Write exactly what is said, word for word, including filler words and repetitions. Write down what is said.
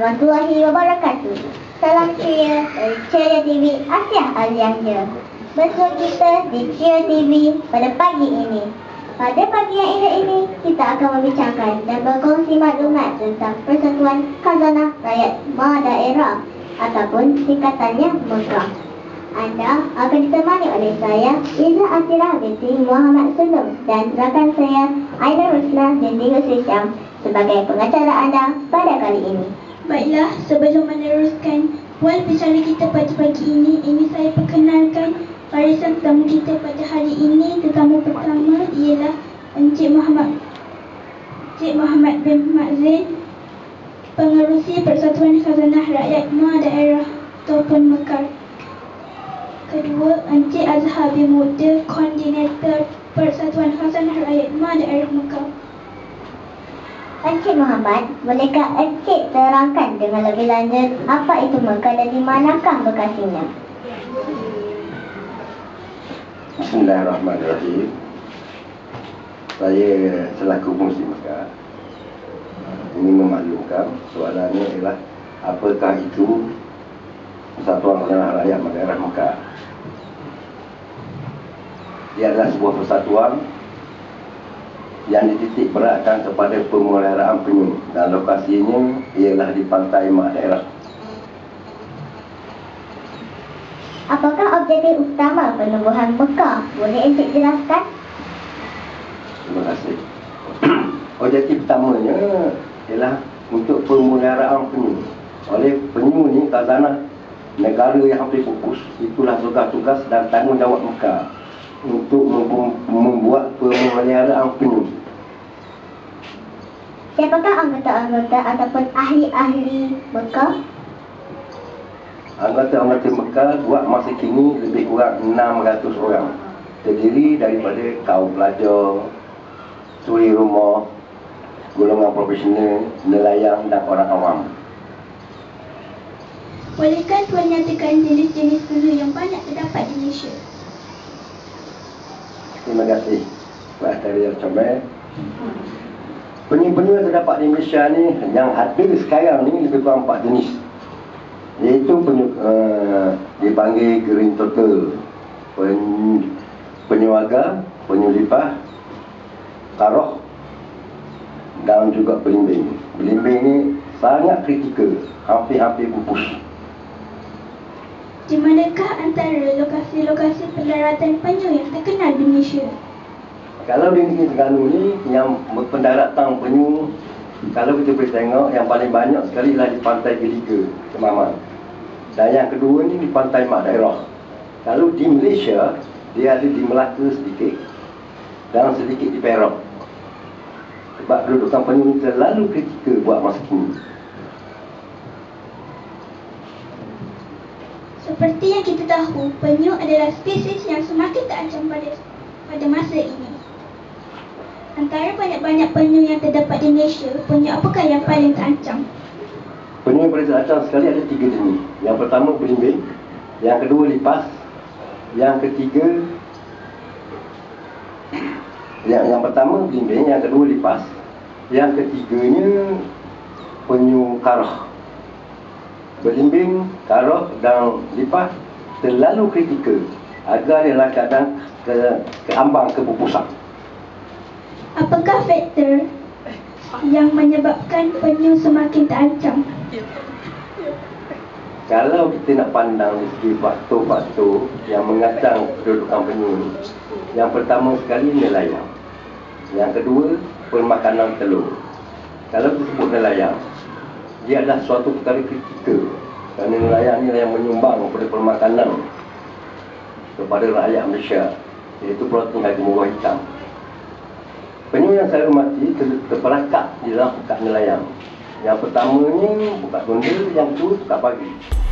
warahmatullahi wabarakatuh. Salam ceria dari Ceria T V Asia Aliansia. Bersua kita di Ceria T V pada pagi ini. Pada pagi yang indah ini, kita akan membicarakan dan berkongsi maklumat tentang Persatuan Khazanah Rakyat Madaerah ataupun singkatannya Mekah. Anda akan ditemani oleh saya, Izzah Atira binti Muhammad Sulum, dan rakan saya, Aina Rusna binti Husrisyam, sebagai pengacara anda pada kali ini. Baiklah, sebelum meneruskan wal bicara kita pada pagi ini, ingin saya perkenalkan barisan tetamu kita pada hari ini. Tetamu pertama ialah Encik Muhammad Encik Muhammad bin Makzin, pengerusi Persatuan Khazanah Rakyat Madaerah ataupun Mekar. Kedua, Encik Azhar bin Muda, koordinator Persatuan Khazanah Rakyat Madaerah Mekar. Encik Muhammad, bolehkah Encik terangkan dengan lebih lanjut apa itu Mekah dan di manakah lokasinya? Bismillahirrahmanirrahim. Saya selaku Muslim Mekah ingin memaklumkan soalannya ialah apakah itu Persatuan Khazanah Rakyat Madaerah Mekah. Dia adalah sebuah persatuan yang dititik beratkan kepada pemeliharaan penyu dan lokasinya ialah di pantai Madaerah. Apakah objektif utama penubuhan Mekah? Boleh Encik jelaskan? Terima kasih. Objektif utamanya ialah untuk pemeliharaan penyu. Oleh penyu ni khazanah negara yang hampir pupus. Itulah tugas-tugas dan tanggungjawab Mekah untuk membuat pemeliharaan penyu. Siapakah anggota-anggota ataupun ahli-ahli Mekah? Anggota-anggota Mekah buat masa kini lebih kurang enam ratus orang, terdiri daripada kaum pelajar, suri rumah, golongan profesional, nelayan dan orang awam. Bolehkah Tuan nyatakan jenis-jenis penyu yang banyak terdapat di Malaysia? Terima kasih Pak Atari Al-Comel. Penyu-penyu yang terdapat di Malaysia ni, yang ada sekarang ni lebih kurang empat jenis, iaitu penyu uh, dipanggil green turtle, penyu, penyu agar, penyu lipah, karoh dan juga belimbing. Belimbing ni sangat kritikal, hampir-hampir pupus. Di manakah antara lokasi-lokasi pendaratan penyu yang terkenal di Malaysia? Kalau di negeri Terengganu ni, yang pendaratan penyu, kalau kita boleh tengok, yang paling banyak sekali lah di pantai Geliga, Kemaman. Dan yang kedua ni di pantai Madaerah. Kalau di Malaysia, dia ada di Melaka sedikit dan sedikit di Perak. Sebab kedudukan penyu ni terlalu kritikal buat masa kini. Seperti yang kita tahu, penyu adalah spesies yang semakin terancam pada pada masa ini. Antara banyak-banyak penyu yang terdapat di Malaysia, penyu apakah yang paling terancam? Penyu yang paling terancam sekali ada tiga jenis. Yang pertama belimbing, yang kedua lipas, yang ketiga yang yang pertama belimbing, yang kedua lipas, yang ketiganya penyu karah. Belimbing, karah dan lipas terlalu kritikal agar dalam keadaan ke, ke ambang kepupusan. Apakah faktor yang menyebabkan penyu semakin terancam? Kalau kita nak pandang dari segi faktor-faktor yang mengancam kedudukan penyu, yang pertama sekali nelayan, yang kedua permakanan telur. Kalau kita sebut nelayan, dia adalah suatu perkara kritikal kerana nelayan ni yang menyumbang kepada permakanan kepada rakyat Malaysia, iaitu protein dan gemurah hitam. Penyu yang saya hormati ter terperangkap di dalam pekat nelayan. Yang pertamanya pekat gondel, yang kedua pekat pagi.